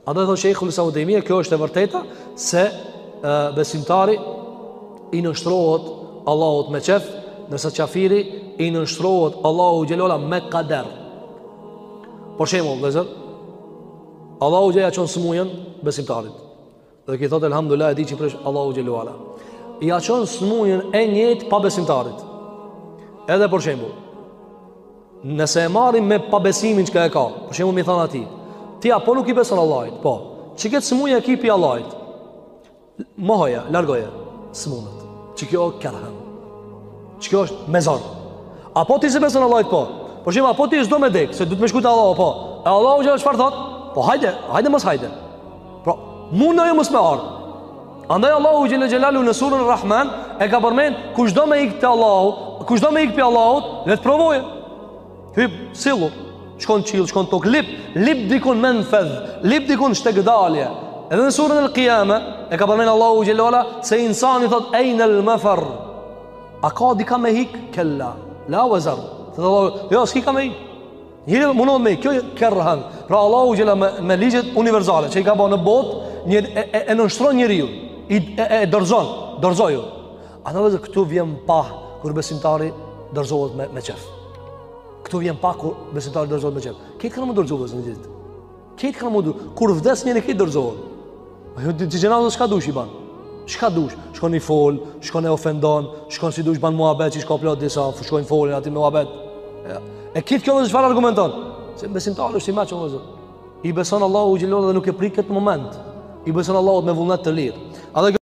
A do të thotë Sheikhul Islam Ibn Taymija, kjo është e vërteta se besimtari i nënshtrohet Allahut me qef, ndërsa kafiri i nënshtrohet Allahu xhelala me qader. Për shembull, vëllazër, Allahu xheja çon smujën besimtarit. Dhe ki thotë elhamdulillah e di që presh Allahu xhelala. I çon smujën e njëjtë pa besimtarit. Edhe për shembull, nëse e marrim me pabesimin që ka e ka, për shembull mi thon atij, ti apo nuk i beson Allahit, po, që këtë smujë e kipi Allahit, mohoja, largoje smunët, që kjo kërhen, që kjo është mezar. Apo ti se beson Allahit, po, për shembull, apo ti s'do me dek, se du të me shku te Allahu, po, e Allahu gjellë çfarë thot? Po hajde mos hajde. Pra, mund në jo mos me ardh. Andaj Allahu gjellë xhelalu në surën Rahman e ka përmend kushdo me ikë te Allahu, kushdo me ikë pe Allahut, le të provoje. Hyp, sillu, shkon qiell, shkon tok, lip dikun menfedh, lip dikun shtegdalje. Edhe në surën Al-Qiyama e ka përmend Allahu xhelala se insani thot ejnë al-mafar. A ka dika me hik? Kella, la wazar. Thot Allahu, jo, s'ki ka me hik. Njëri mundon me hik, kjo kërhan. Pra Allahu xhelala me ligjet universale që i ka bërë në botë, e nënshtron njeriu, e dorzoju. Atë këtu vjen pa kur besimtari dorzohet me qef. Këtu vjen pak kur besimtari dorëzohet me qef. Këtë kanë më dorëzohet në gjithë. Këtë kanë më dorëzohet. Kur vdes njëri këtë dorëzohet. Ajo ti gjenazë çka dush i ban. Çka dush? Shkon i fol, shkon e ofendon, shkon si dush ban muhabet, si shka plot disa, shkojnë folin aty me muhabet. E këtë kjo është çfarë argumenton? Se besimtari është i maç ose. I beson Allahu xhelal dhe nuk e prit këtë moment. I beson Allahut me vullnet të lirë.